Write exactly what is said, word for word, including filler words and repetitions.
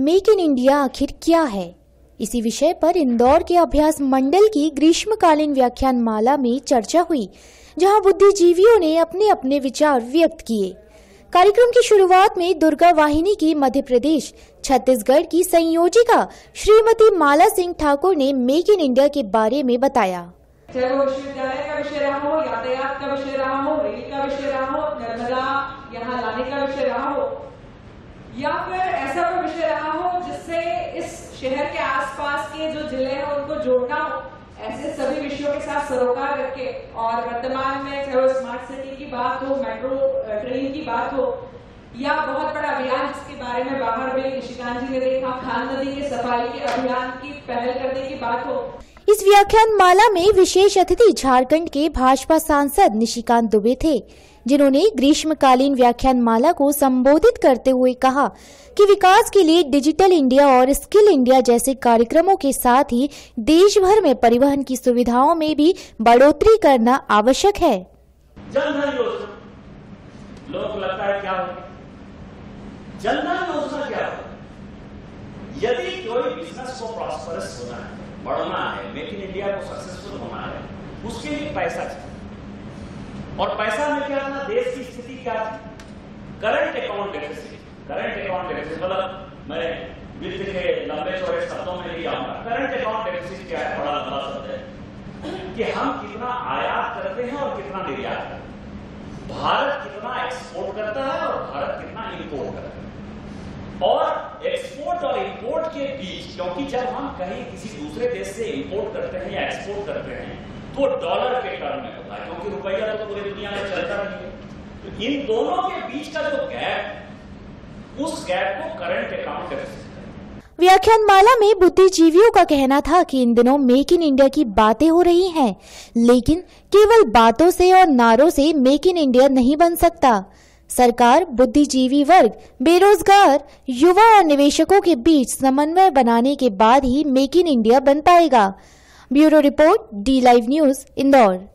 Make in India आखिर क्या है? इसी विषय पर इंदौर के अभ्यास मंडल की ग्रीष्मकालीन व्याख्यान माला में चर्चा हुई, जहां बुद्धिजीवियों ने अपने अपने विचार व्यक्त किए। कार्यक्रम की शुरुआत में दुर्गा वाहिनी की मध्य प्रदेश छत्तीसगढ़ की संयोजिका श्रीमती माला सिंह ठाकुर ने मेक इन इंडिया के बारे में बताया। चाहे वो विश्वविद्यालय का विषय रहा हो, यातायात का विषय रहा हो, रेल का विषय रहा हो, नर्मदा यहाँ लाने का विषय रहा हो, या फिर ऐसा कोई विषय रहा हो जिससे इस शहर के आसपास के जो जिले हैं उनको जोड़ना हो, ऐसे सभी विषयों के साथ सरोकार रखे। और वर्तमान में चाहे वो स्मार्ट सिटी की बात हो, मेट्रो ट्रेन की बात हो, या बहुत बड़ा अभियान जिसके बारे में बाहर में निशिकांत जी ने देखा, खान नदी के सफाई के अभियान की पहल करने की बात हो। इस व्याख्यान माला में विशेष अतिथि झारखंड के भाजपा सांसद निशिकांत दुबे थे, जिन्होंने ग्रीष्मकालीन व्याख्यान माला को संबोधित करते हुए कहा कि विकास के लिए डिजिटल इंडिया और स्किल इंडिया जैसे कार्यक्रमों के साथ ही देश भर में परिवहन की सुविधाओं में भी बढ़ोतरी करना आवश्यक है। जन धन योजना, लोगों को लगता है क्या हो, जन धन योजना क्या हो? यदि कोई बिजनेस को प्रॉस्परस होना है, बढ़ना है, मेक इन इंडिया को सक्सेसफुल होना है, उसके लिए पैसा चाहिए। और पैसा में क्या था, देश की स्थिति क्या थी? Current account deficit. Current account deficit मतलब मैं वित्त के लंबे चौड़े शब्दों में नहीं आऊंगा। करंट अकाउंट डेफिसिट क्या है? बड़ा लंबा शब्द है कि हम कितना आयात करते हैं और कितना निर्यात करते हैं। भारत कितना एक्सपोर्ट करता है और भारत कितना इंपोर्ट करता है। और एक्सपोर्ट और इंपोर्ट के बीच, क्योंकि जब हम कहीं किसी दूसरे देश से इंपोर्ट करते हैं या एक्सपोर्ट करते हैं तो डॉलर के टर्म में होता है, क्योंकि रुपया तो पूरी दुनिया में चलता नहीं है। तो इन दोनों के बीच का जो गैप, उस गैप को करंट अकाउंट डेफिसिट। व्याख्यान माला में बुद्धिजीवियों का कहना था कि इन दिनों मेक इन इंडिया की बातें हो रही हैं, लेकिन केवल बातों से और नारों से मेक इन इंडिया नहीं बन सकता। सरकार, बुद्धिजीवी वर्ग, बेरोजगार, युवा और निवेशकों के बीच समन्वय बनाने के बाद ही मेक इन इंडिया बन पाएगा। Bureau report, D live news, Indore.